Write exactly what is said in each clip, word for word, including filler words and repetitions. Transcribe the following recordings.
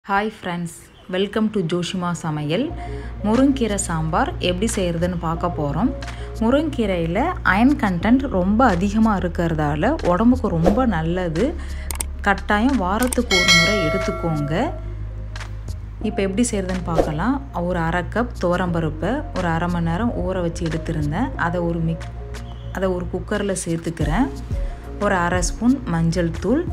Hi friends, welcome to Joshima Samayal. Murungai Keerai Sambar எப்படி செய்யறதுன்னு பார்க்க போறோம். Murungai Keeraiல iron content ரொம்ப அதிகமா இருக்குறதால உடம்புக்கு ரொம்ப நல்லது. கட்டாயம் வாரத்துக்கு ஒரு முறை எடுத்துக்கோங்க. இப்போ எப்படி செய்யறதுன்னு பார்க்கலாம். ஒரு அரை கப் துவரம்பருப்பை ஒரு அரை மணி நேரம் ஊற வச்சு எடுத்துருந்தேன். அதை ஒரு மிக் அதை ஒரு குக்கர்ல சேர்த்துக்கிறேன். ஒரு அரை ஸ்பூன் மஞ்சள் தூள்,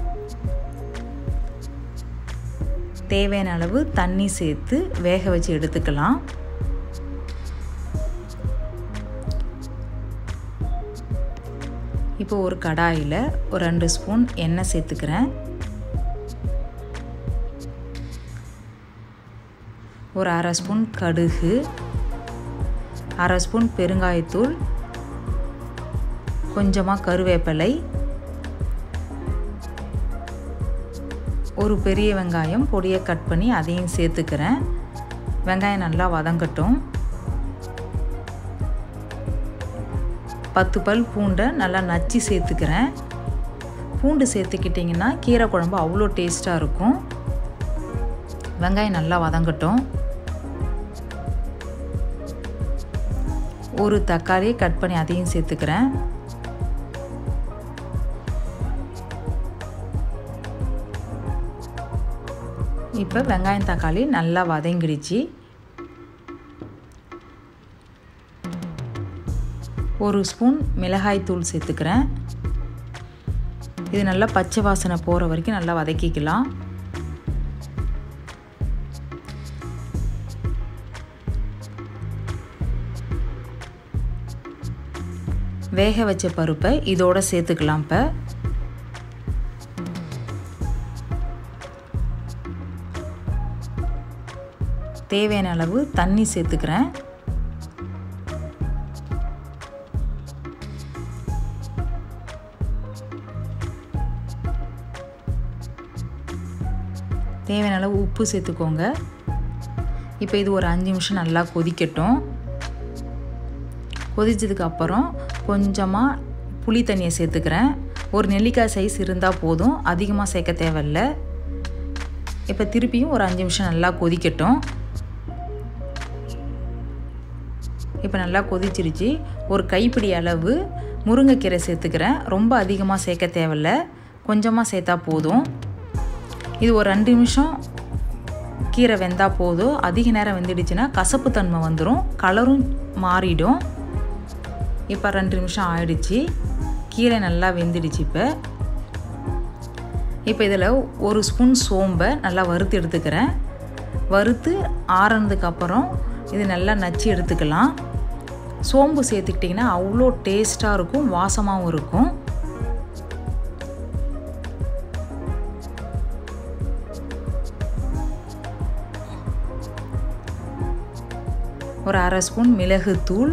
தேவையான அளவு தண்ணி சேர்த்து வேக வச்சு எடுத்துக்கலாம். இப்போ ஒரு கடாயில் ஒரு ரெண்டு ஸ்பூன் எண்ணெய் சேர்த்துக்கிறேன். ஒரு அரை ஸ்பூன் கடுகு, அரை ஸ்பூன் பெருங்காயத்தூள், கொஞ்சமாக கருவேப்பிலை, ஒரு பெரிய வெங்காயம் பொடியை கட் பண்ணி அதையும் சேர்த்துக்கிறேன். வெங்காயம் நல்லா வதங்கட்டும். பத்து பல் பூண்டை நல்லா நச்சு சேர்த்துக்கிறேன். பூண்டு சேர்த்துக்கிட்டிங்கன்னா கீரை குழம்பு அவ்வளோ டேஸ்ட்டாக இருக்கும். வெங்காயம் நல்லா வதங்கட்டும். ஒரு தக்காளியை கட் பண்ணி அதையும் சேர்த்துக்கிறேன். இப்போ வெங்காயம் தக்காளி நல்லா வதங்கிடுச்சு. ஒரு ஸ்பூன் மிளகாய் தூள் சேர்த்துக்கிறேன். இது நல்லா பச்சை வாசனை போகிற வரைக்கும் நல்லா வதக்கிக்கலாம். வேக வச்ச பருப்பை இதோட சேர்த்துக்கலாம். இப்போ தேவையான அளவு தண்ணி சேர்த்துக்கிறேன். தேவையான அளவு உப்பு சேர்த்துக்கோங்க. இப்போ இது ஒரு அஞ்சு நிமிஷம் நல்லா கொதிக்கட்டும். கொதிச்சதுக்கு அப்புறம் கொஞ்சமாக புளி தண்ணியை சேர்த்துக்கிறேன். ஒரு நெல்லிக்காய் சைஸ் இருந்தால் போதும், அதிகமாக சேர்க்க தேவையில்லை. இப்போ திருப்பியும் ஒரு அஞ்சு நிமிஷம் நல்லா கொதிக்கட்டும். இப்போ நல்லா கொதிச்சிருச்சு. ஒரு கைப்பிடி அளவு முருங்கைக்கீரை சேர்த்துக்கிறேன். ரொம்ப அதிகமாக சேர்க்க தேவையில்லை, கொஞ்சமாக சேர்த்தா போதும். இது ஒரு ரெண்டு நிமிஷம் கீரை வெந்தால் போதும். அதிக நேரம் வெந்துடுச்சுன்னா கசப்பு தன்மை வந்துடும், கலரும் மாறிடும். இப்போ ரெண்டு நிமிஷம் ஆயிடுச்சு. கீரை நல்லா வெந்துடுச்சு. இப்போ இப்போ இதில் ஒரு ஸ்பூன் சோம்பை நல்லா வறுத்து எடுத்துக்கிறேன். வறுத்து ஆறுனதுக்கப்புறம் இது நல்லா நச்சு எடுத்துக்கலாம். சோம்பு சேர்த்துக்கிட்டிங்கன்னா அவ்வளோ டேஸ்ட்டாக இருக்கும், வாசமாகவும் இருக்கும். ஒரு அரை ஸ்பூன் மிளகுத்தூள்,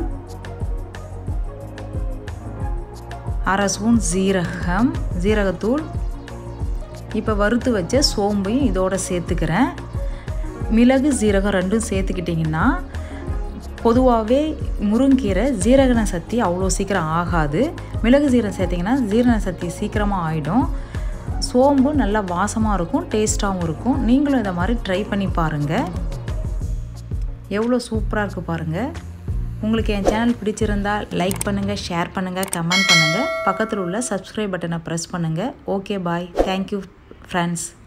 அரை ஸ்பூன் ஜீரகம் ஜீரகத்தூள். இப்போ வறுத்து வச்ச சோம்பையும் இதோட சேர்த்துக்கிறேன். மிளகு ஜீரகம் ரெண்டும் சேர்த்துக்கிட்டிங்கன்னா பொதுவாகவே முருங்கீரை ஜீரகண சக்தி அவ்வளோ சீக்கிரம் ஆகாது. மிளகு ஜீரகம் சேர்த்திங்கன்னா ஜீரண சக்தி சீக்கிரமாக ஆகிடும். சோம்பு நல்லா வாசமாக இருக்கும், டேஸ்ட்டாகவும் இருக்கும். நீங்களும் இதை மாதிரி ட்ரை பண்ணி பாருங்கள். எவ்வளோ சூப்பராக இருக்குது பாருங்கள். உங்களுக்கு என் சேனல் பிடிச்சிருந்தால் லைக் பண்ணுங்கள், ஷேர் பண்ணுங்கள், கமெண்ட் பண்ணுங்கள். பக்கத்தில் உள்ள சப்ஸ்கிரைப் பட்டனை ப்ரெஸ் பண்ணுங்கள். Okay, bye. Thank you friends.